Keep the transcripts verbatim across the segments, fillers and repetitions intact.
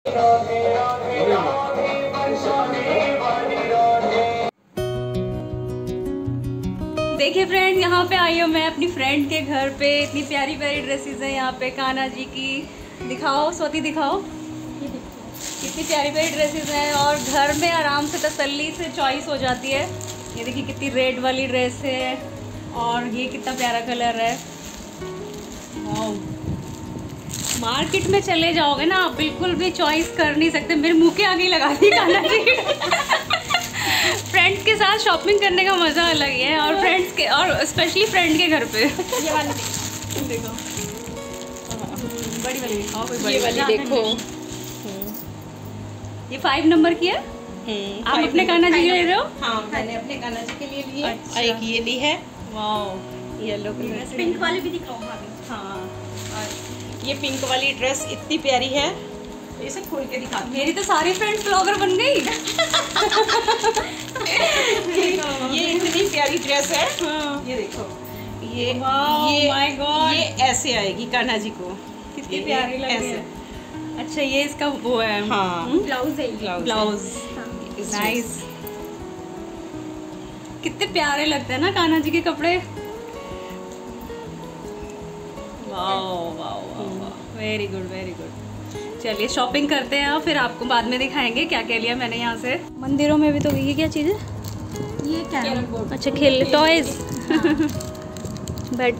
देखिए फ्रेंड, यहाँ पे आई हूँ मैं अपनी फ्रेंड के घर पे। इतनी प्यारी प्यारी ड्रेसेस हैं यहाँ पे कान्हा जी की। दिखाओ स्वाति, दिखाओ कितनी प्यारी प्यारी ड्रेसेस हैं और घर में आराम से तसल्ली से चॉइस हो जाती है। ये देखिए कितनी रेड वाली ड्रेस है और ये कितना प्यारा कलर है। वाओ, मार्केट में चले जाओगे ना आप बिल्कुल भी चॉइस कर नहीं सकते। मेरे मुंह के आगे लगा दी कान्हा जी। फ्रेंड्स के साथ शॉपिंग करने का मज़ा अलग ही है और फ्रेंड्स के और स्पेशली फ्रेंड के घर पे। ये वाली देखो, बड़ी वाली दिखाओ, कोई बड़ी वाली देखो। ये फाइव नंबर की है। आप अपने कान्हा जी के ले रहे हो? हाँ, मैंने अपने कान्हा जी के लिए ली है। अच्छा। और एक ये ली है, वाओ, येलो कलर। पिंक वाली भी दिखाओ भाभी। हाँ, और ये पिंक वाली ड्रेस इतनी प्यारी है, इसे खोल के दिखा। मेरी तो सारी फ्रेंड्स ब्लॉगर बन गई। ये इतनी प्यारी ड्रेस है। हाँ। ये देखो, ये ये माय गॉड, ये ऐसे आएगी कान्हा जी को, कितनी प्यारी लग रही है। अच्छा, ये इसका वो है। हाँ, ब्लाउज है। Blouse blouse nice. कितने प्यारे लगते हैं ना कान्हा जी के कपड़े। Wow wow wow, very good very good. चलिए शॉपिंग करते हैं और फिर आपको बाद में दिखाएंगे क्या क्या लिया मैंने यहाँ से। मंदिरों में भी तो ये क्या चीज़ है? ये कैरम बोर्ड। अच्छा, खेल toys. Bat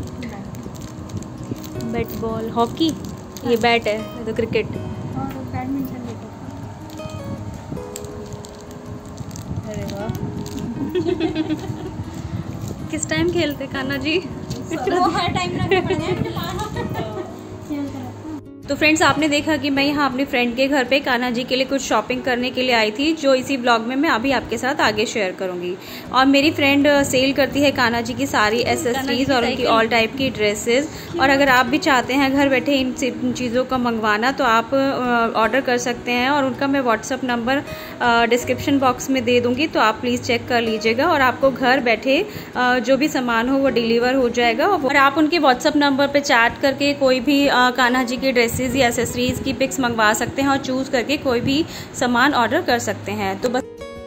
bat ball, hockey. ये बैट है, ये तो क्रिकेट और बैडमिंटन देखो। अरे वाह। किस टाइम खेलते कान्हा जी? वो हर टाइम रखने पड़ते हैं। तो फ्रेंड्स, आपने देखा कि मैं यहाँ अपनी फ्रेंड के घर पे कान्हा जी के लिए कुछ शॉपिंग करने के लिए आई थी, जो इसी ब्लॉग में मैं अभी आपके साथ आगे शेयर करूँगी। और मेरी फ्रेंड सेल करती है कान्हा जी की सारी एसेसरीज और उनकी ऑल टाइप की ड्रेसेस। और अगर आप भी चाहते हैं घर बैठे इन चीज़ों का मंगवाना तो आप ऑर्डर कर सकते हैं और उनका मैं व्हाट्सअप नंबर डिस्क्रिप्शन बॉक्स में दे दूँगी, तो आप प्लीज़ चेक कर लीजिएगा और आपको घर बैठे जो भी सामान हो वो डिलीवर हो जाएगा। और आप उनके व्हाट्सअप नंबर पर चैट करके कोई भी कान्हा जी की ड्रेस या एक्सेसरीज की पिक्स मंगवा सकते हैं और चूज करके कोई भी सामान ऑर्डर कर सकते हैं। तो बस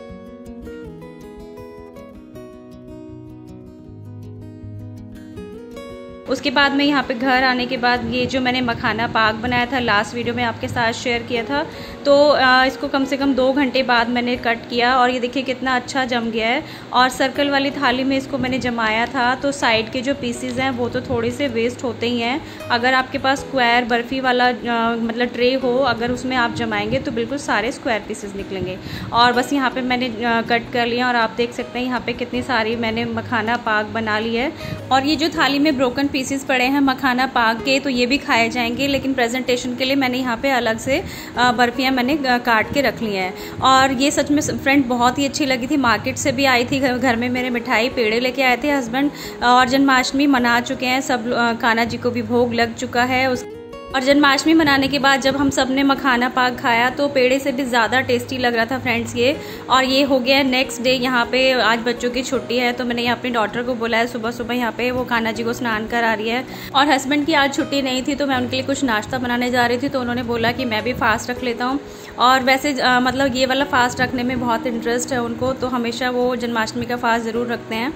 उसके बाद में यहाँ पे घर आने के बाद ये जो मैंने मखाना पाक बनाया था, लास्ट वीडियो में आपके साथ शेयर किया था, तो इसको कम से कम दो घंटे बाद मैंने कट किया और ये देखिए कितना अच्छा जम गया है। और सर्कल वाली थाली में इसको मैंने जमाया था, तो साइड के जो पीसीज हैं वो तो थोड़े से वेस्ट होते ही हैं। अगर आपके पास स्क्वायर बर्फ़ी वाला आ, मतलब ट्रे हो, अगर उसमें आप जमाएंगे तो बिल्कुल सारे स्क्वायर पीसेस निकलेंगे। और बस यहाँ पर मैंने कट कर लिया और आप देख सकते हैं यहाँ पर कितनी सारी मैंने मखाना पाक बना ली है। और ये जो थाली में ब्रोकन पीसेस पड़े हैं मखाना पाक के, तो ये भी खाए जाएंगे, लेकिन प्रेजेंटेशन के लिए मैंने यहाँ पे अलग से बर्फियाँ मैंने काट के रख ली हैं। और ये सच में फ्रेंड बहुत ही अच्छी लगी थी। मार्केट से भी आई थी, घर में मेरे मिठाई पेड़े लेके आए थे हस्बैंड, और जन्माष्टमी मना चुके हैं सब, कान्हा जी को भी भोग लग चुका है उस। और जन्माष्टमी मनाने के बाद जब हम सब ने मखाना पाक खाया तो पेड़े से भी ज़्यादा टेस्टी लग रहा था फ्रेंड्स ये। और ये हो गया नेक्स्ट डे। यहाँ पे आज बच्चों की छुट्टी है, तो मैंने अपनी डॉटर को बुलाया सुबह सुबह, यहाँ पे वो कान्हा जी को स्नान करा रही है। और हस्बैंड की आज छुट्टी नहीं थी, तो मैं उनके लिए कुछ नाश्ता बनाने जा रही थी, तो उन्होंने बोला कि मैं भी फास्ट रख लेता हूँ। और वैसे आ, मतलब ये वाला फास्ट रखने में बहुत इंटरेस्ट है उनको, तो हमेशा वो जन्माष्टमी का फास्ट ज़रूर रखते हैं।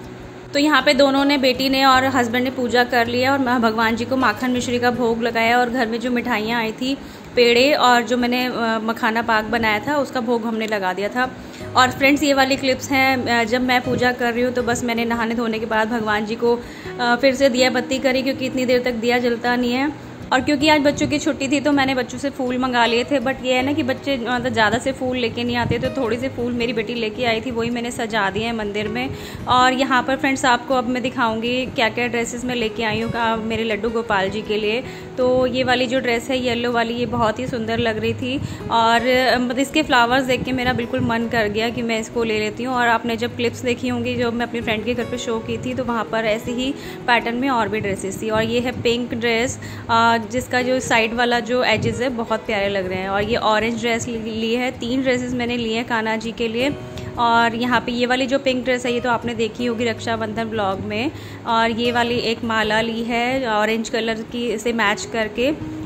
तो यहाँ पे दोनों ने, बेटी ने और हस्बैंड ने पूजा कर लिया और भगवान जी को माखन मिश्री का भोग लगाया। और घर में जो मिठाइयाँ आई थी, पेड़े और जो मैंने मखाना पाक बनाया था, उसका भोग हमने लगा दिया था। और फ्रेंड्स, ये वाली क्लिप्स हैं जब मैं पूजा कर रही हूँ, तो बस मैंने नहाने धोने के बाद भगवान जी को फिर से दिया बत्ती करी, क्योंकि इतनी देर तक दिया जलता नहीं है। और क्योंकि आज बच्चों की छुट्टी थी तो मैंने बच्चों से फूल मंगा लिए थे, बट ये है ना कि बच्चे मतलब ज़्यादा से फूल लेके नहीं आते, तो थोड़ी से फूल मेरी बेटी लेके आई थी, वही मैंने सजा दिए हैं मंदिर में। और यहाँ पर फ्रेंड्स आपको अब मैं दिखाऊंगी क्या क्या ड्रेसेस मैं लेके आई हूँ मेरे लड्डू गोपाल जी के लिए। तो ये वाली जो ड्रेस है येलो वाली, ये बहुत ही सुंदर लग रही थी और मतलब इसके फ्लावर्स देख के मेरा बिल्कुल मन कर गया कि मैं इसको ले लेती हूँ। और आपने जब क्लिप्स देखी होंगी जो मैं अपनी फ्रेंड के घर पर शो की थी, तो वहाँ पर ऐसे ही पैटर्न में और भी ड्रेसेस थी। और ये है पिंक ड्रेस, जिसका जो साइड वाला जो एजेस है बहुत प्यारे लग रहे हैं। और ये ऑरेंज ड्रेस ली है, तीन ड्रेसेस मैंने लिए हैं कान्हा जी के लिए। और यहाँ पे ये वाली जो पिंक ड्रेस है ये तो आपने देखी होगी रक्षाबंधन ब्लॉग में। और ये वाली एक माला ली है ऑरेंज कलर की से मैच करके।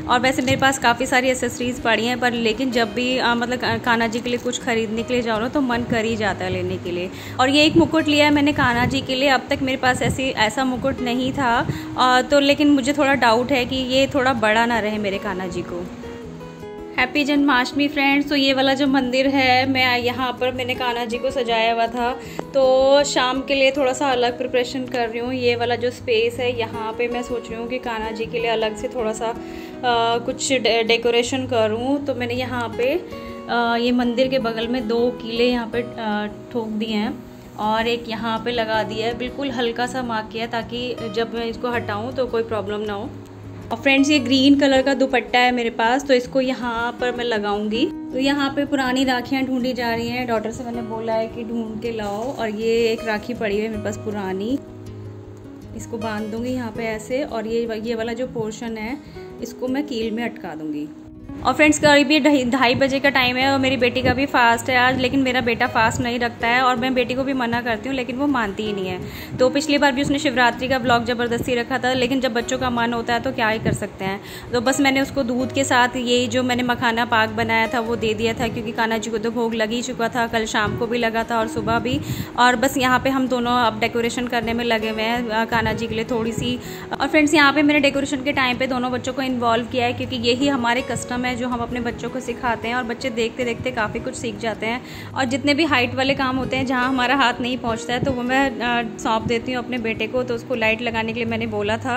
और वैसे मेरे पास काफ़ी सारी एसेसरीज़ पड़ी हैं, पर लेकिन जब भी आ, मतलब कान्हा जी के लिए कुछ खरीदने के लिए जाओ ना तो मन कर ही जाता है लेने के लिए। और ये एक मुकुट लिया है मैंने कान्हा जी के लिए। अब तक मेरे पास ऐसी ऐसा मुकुट नहीं था, आ, तो लेकिन मुझे थोड़ा डाउट है कि ये थोड़ा बड़ा ना रहे मेरे कान्हा जी को। Happy Janmashtami friends. तो ये वाला जो मंदिर है, मैं यहाँ पर मैंने कान्हा जी को सजाया हुआ था, तो शाम के लिए थोड़ा सा अलग प्रिपरेशन कर रही हूँ। ये वाला जो स्पेस है यहाँ पे मैं सोच रही हूँ कि कान्हा जी के लिए अलग से थोड़ा सा आ, कुछ डे, डेकोरेशन करूँ। तो मैंने यहाँ पे आ, ये मंदिर के बगल में दो कीले यहाँ पे ठोक दिए हैं और एक यहाँ पे लगा दिया है, बिल्कुल हल्का सा मार्क किया ताकि जब मैं इसको हटाऊँ तो कोई प्रॉब्लम ना हो। और फ्रेंड्स ये ग्रीन कलर का दुपट्टा है मेरे पास, तो इसको यहाँ पर मैं लगाऊंगी। तो यहाँ पे पुरानी राखियाँ ढूंढी जा रही हैं, डॉटर से मैंने बोला है कि ढूंढ के लाओ। और ये एक राखी पड़ी है मेरे पास पुरानी, इसको बांध दूंगी यहाँ पे ऐसे। और ये ये वाला जो पोर्शन है इसको मैं कील में अटका दूंगी। और फ्रेंड्स करीब ये ढाई बजे का टाइम है और मेरी बेटी का भी फास्ट है आज, लेकिन मेरा बेटा फास्ट नहीं रखता है और मैं बेटी को भी मना करती हूँ लेकिन वो मानती ही नहीं है। तो पिछली बार भी उसने शिवरात्रि का ब्लॉग ज़बरदस्ती रखा था, लेकिन जब बच्चों का मन होता है तो क्या ही कर सकते हैं। तो बस मैंने उसको दूध के साथ ये जो मैंने मखाना पाक बनाया था वो दे दिया था, क्योंकि कान्हा जी को तो भोग लग ही चुका था, कल शाम को भी लगा था और सुबह भी। और बस यहाँ पर हम दोनों अब डेकोरेशन करने में लगे हुए हैं कान्हा जी के लिए थोड़ी सी। और फ्रेंड्स यहाँ पर मैंने डेकोरेशन के टाइम पर दोनों बच्चों को इन्वॉल्व किया है, क्योंकि यही हमारे कस्टम है जो हम अपने बच्चों को सिखाते हैं और बच्चे देखते देखते काफ़ी कुछ सीख जाते हैं। और जितने भी हाइट वाले काम होते हैं जहाँ हमारा हाथ नहीं पहुँचता है तो वो मैं सौंप देती हूँ अपने बेटे को। तो उसको लाइट लगाने के लिए मैंने बोला था।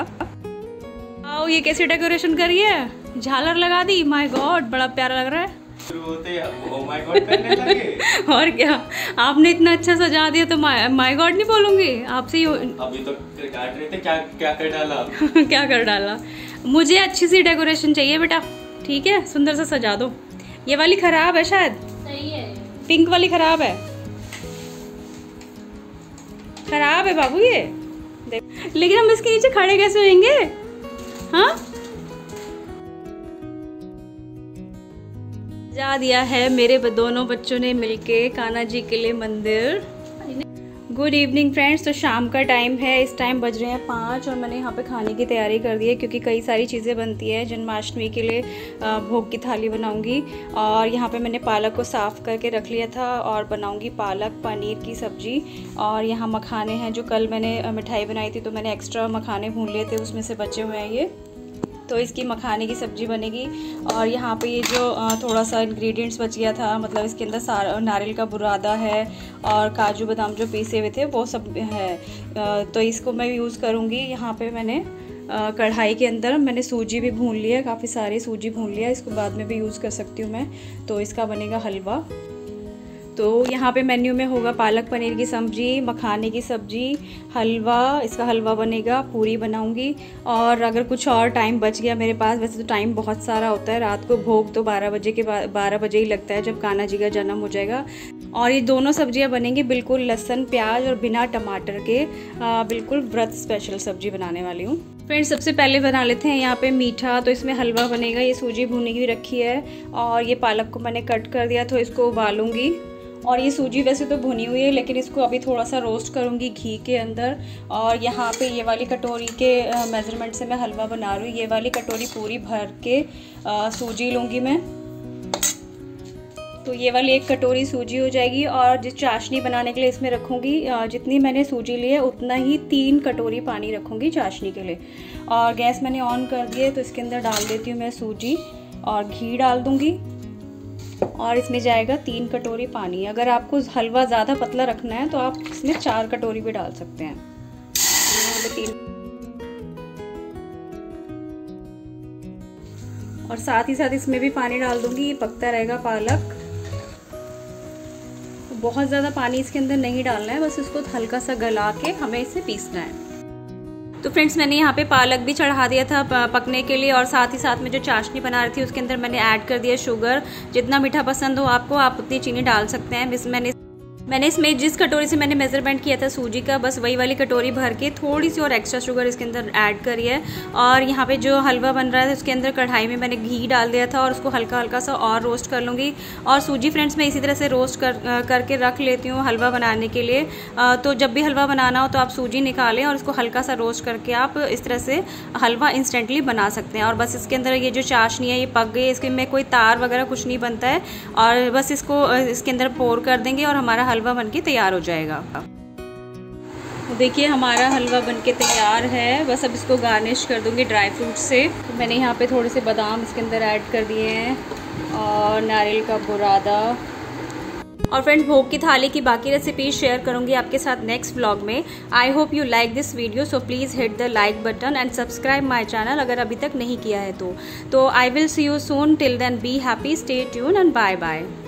आओ ये कैसे डेकोरेशन करी है, झालर लगा दी, माय गॉड बड़ा प्यारा लग रहा है। ओ माय गॉड करने लगे। और क्या, आपने इतना अच्छा सजा दिया तो माय गॉड नहीं बोलूँगी आपसे। अभी तो काट रहे थे, क्या क्या कर डाला क्या कर डाला। मुझे अच्छी सी डेकोरेशन चाहिए बेटा, ठीक है, सुंदर सा सजा दो। ये वाली खराब है शायद, सही है, पिंक वाली खराब है, खराब है बाबू ये देख। लेकिन हम इसके नीचे खड़े कैसे होंगे? हाँ सजा दिया है मेरे दोनों बच्चों ने मिलके कान्हा जी के लिए मंदिर। Good evening friends. तो शाम का टाइम है, इस टाइम बज रहे हैं पाँच और मैंने यहाँ पे खाने की तैयारी कर दी है, क्योंकि कई सारी चीज़ें बनती है। जन्माष्टमी के लिए भोग की थाली बनाऊँगी और यहाँ पे मैंने पालक को साफ़ करके रख लिया था और बनाऊँगी पालक पनीर की सब्ज़ी। और यहाँ मखाने हैं जो कल मैंने मिठाई बनाई थी तो मैंने एक्स्ट्रा मखाने भून लिए थे, उसमें से बचे हुए हैं ये, तो इसकी मखाने की सब्ज़ी बनेगी। और यहाँ पे ये जो थोड़ा सा इंग्रेडिएंट्स बच गया था, मतलब इसके अंदर सारा नारियल का बुरादा है और काजू बादाम जो पीसे हुए थे वो सब है, तो इसको मैं यूज़ करूँगी। यहाँ पे मैंने कढ़ाई के अंदर मैंने सूजी भी भून लिया, काफ़ी सारी सूजी भून लिया, इसको बाद में भी यूज़ कर सकती हूँ मैं। तो इसका बनेगा हलवा। तो यहाँ पे मेन्यू में होगा पालक पनीर की सब्ज़ी, मखाने की सब्ज़ी, हलवा, इसका हलवा बनेगा, पूरी बनाऊंगी। और अगर कुछ और टाइम बच गया मेरे पास, वैसे तो टाइम बहुत सारा होता है, रात को भोग तो बारह बजे के बाद बारह बजे ही लगता है जब कान्हा जी का जन्म हो जाएगा। और ये दोनों सब्जियां बनेंगी बिल्कुल लहसुन प्याज और बिना टमाटर के, आ, बिल्कुल व्रत स्पेशल सब्जी बनाने वाली हूँ। फ्रेंड्स सबसे पहले बना लेते हैं यहाँ पे मीठा। तो इसमें हलवा बनेगा, ये सूजी भूनी की रखी है और ये पालक को मैंने कट कर दिया तो इसको उबालूंगी। और ये सूजी वैसे तो भुनी हुई है लेकिन इसको अभी थोड़ा सा रोस्ट करूँगी घी के अंदर। और यहाँ पे ये वाली कटोरी के मेज़रमेंट से मैं हलवा बना रही हूँ। ये वाली कटोरी पूरी भर के आ, सूजी लूँगी मैं, तो ये वाली एक कटोरी सूजी हो जाएगी। और जिस चाशनी बनाने के लिए इसमें रखूँगी, जितनी मैंने सूजी ली है उतना ही तीन कटोरी पानी रखूँगी चाशनी के लिए। और गैस मैंने ऑन कर दिया है, तो इसके अंदर डाल देती हूँ मैं सूजी और घी डाल दूँगी और इसमें जाएगा तीन कटोरी पानी। अगर आपको हलवा ज़्यादा पतला रखना है तो आप इसमें चार कटोरी भी डाल सकते हैं। तीन और साथ ही साथ इसमें भी पानी डाल दूँगी, ये पकता रहेगा पालक। बहुत ज़्यादा पानी इसके अंदर नहीं डालना है, बस इसको हल्का सा गला के हमें इसे पीसना है। तो फ्रेंड्स मैंने यहाँ पे पालक भी चढ़ा दिया था पकने के लिए और साथ ही साथ में जो चाशनी बना रही थी उसके अंदर मैंने ऐड कर दिया शुगर। जितना मीठा पसंद हो आपको आप उतनी चीनी डाल सकते हैं। मैंने मैंने इसमें जिस कटोरी से मैंने मेज़रमेंट किया था सूजी का, बस वही वाली कटोरी भर के थोड़ी सी और एक्स्ट्रा शुगर इसके अंदर ऐड करी है। और यहाँ पे जो हलवा बन रहा है उसके अंदर कढ़ाई में मैंने घी डाल दिया था और उसको हल्का हल्का सा और रोस्ट कर लूँगी। और सूजी फ्रेंड्स मैं इसी तरह से रोस्ट कर करके रख लेती हूँ हलवा बनाने के लिए। तो जब भी हलवा बनाना हो तो आप सूजी निकालें और उसको हल्का सा रोस्ट करके आप इस तरह से हलवा इंस्टेंटली बना सकते हैं। और बस इसके अंदर ये जो चाशनी है ये पक गई, इसके में कोई तार वगैरह कुछ नहीं बनता है। और बस इसको इसके अंदर पोर कर देंगे और हमारा हलवा बनके तैयार हो जाएगा। देखिए हमारा हलवा बनके तैयार है। बस अब इसको गार्निश कर दूंगी ड्राई फ्रूट से। तो मैंने यहाँ पे थोड़े से बादाम इसके अंदर ऐड कर दिए हैं और नारियल का बुरादा। और फ्रेंड भोग की थाली की बाकी रेसिपीज शेयर करूंगी आपके साथ नेक्स्ट व्लॉग में। I hope you like this video, so please hit the like button and subscribe my channel अगर अभी तक नहीं किया है तो। तो I will see you soon, till then be happy, stay tune and bye bye.